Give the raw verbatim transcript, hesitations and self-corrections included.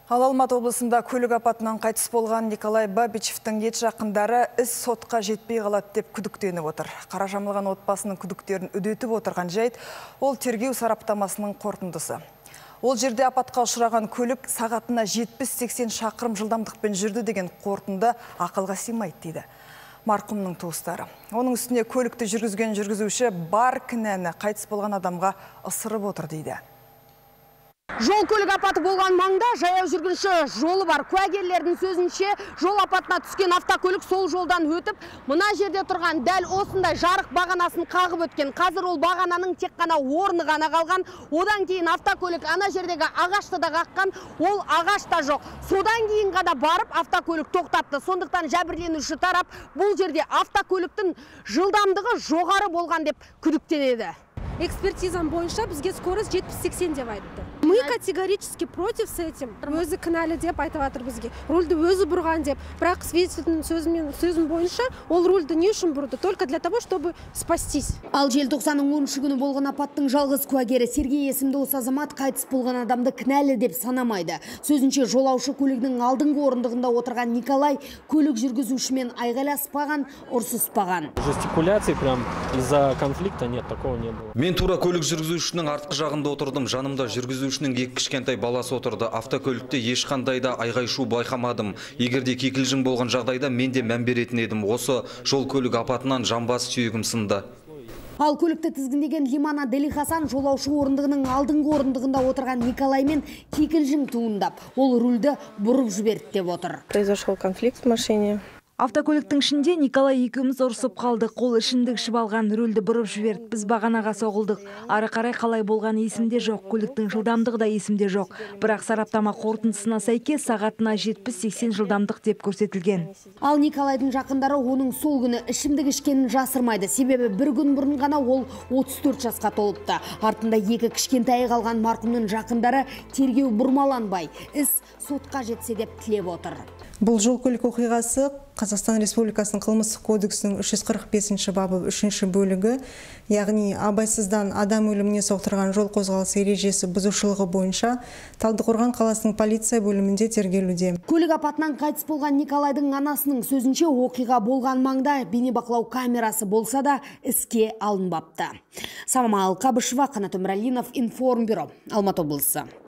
Ал Алматы облысында көлік апатынан қайтыс болған Николай Бабичевтің ет жақындары іс сотқа жетпей қалады деп күдіктеніп отыр. Қара жамылған отбасының күдіктерін үдетіп отырған жайт ол тергеу сараптамасының қорытындысы. Ол жерде апатқа ұшыраған көлік сағатына жетпіс сексен шақырым жылдамдықпен жүрді деген қорытынды ақылға сыймайды дейді марқұмның туыстары. Оның үстіне көлікті жүргізген жүргізуші бар кінәні қайтыс болған адамға ысырып отыр дейді. Жол көлік апаты болған маңда жаяу жүргінші жолы бар. Куәгерлердің сөзінше жол апатына түскен автокөлік сол жолдан өтіп, мына жерде тұрған дәл осындай жарық бағанасын қағып өткен. Қазір ол бағананың тек қана орны ғана қалған. Одан кейін автокөлік ана жердегі ағашты да қаққан, ол ағаш та жоқ. Содан кейін ғана барып автокөлік тоқтатты. Сондықтан жәбірленуші тарап бұл жерде автокөліктің жылдамдығы жоғары болған деп күдіктенеді. Экспертизам бойынша бізге скорость жетпіс сексен деп айтты. Мы категорически против с этим. Өзі кінәлі деп айтып жатыр бізге. Рульді өзі бұрған деп. Бірақ свидетельдің сөзімен сөзім бойынша ол рульді не үшін бұрды? Только для того, чтобы спастись. Ал желтоқсанның оныншы күні болған апаттың жалғыз куәгері Сергей есімді осы азамат қайтыс болған адамды кінәлі деп санамайды. Сөзінше жолаушы көлігінің алдыңғы орындығында отырған Николай көлік жүргізушімен айғайласпаған, ұрсыспаған. Жестикуляции прям из-за конфликта нет, такого не было. Мен тура көлік жүргізушінің артқы жағында отырдым. Жанымда жүргізушінің екі кішкентай баласы отырды. Автокөлікте ешқандай да айғай-шу байқамадым. Егерде кикілжің болған жағдайда мен де мән беретін едім. Осы жол көлік апатынан жамбас сүйегім сынды. Ал көлікті тізгіндеген Лимана Делихасан жолаушы орындығының алдыңғы орындығында отырған Николаймен кикілжің туындап, ол рульді бұрып жіберді деп отыр. Произошел конфликт в машине. Автокөліктің ішінде Николай екеуміз ұрсып қалдық. Қол ішімдік ішіп алған, рөлді бұрып жіберді. Біз бағанаға соғылдық. Ары қарай қалай болған есімде жоқ. Көліктің жылдамдығы да есімде жоқ. Бірақ сараптама қорытындысына сәйкес сағатына жетпіс сексен жылдамдық деп көрсетілген. Ал Николайдың жақындары оның сол күні ішімдік ішкенін жасырмайды. Себебі бір күн бұрын ғана ол отыз төрт жасқа толыпты. Артында екі кішкентай қалған марқұмның жақындары тергеу бұрмаланбай, іс сотқа жетсе деп тілеп отыр. Бұл жол көлік оқиғасы Қазақстан Республикасының қылмыстық кодексінің үш жүз қырық бесінші бабы үшінші бөлігі, яғни абайсыздан адам өліміне соқтырған жол қозғалысы ережесі бұзушылығы бойынша Талдықорған қаласының полиция бөлімінде тергелуде. Көлік апатынан қайтыс болған Николайдың анасының сөзінше оқиға болған маңда бейнебақылау камерасы болса да іске алынбапты. Самал Қабышева, Қанат Өмірәлинов, Информбюро, Алматы облысы.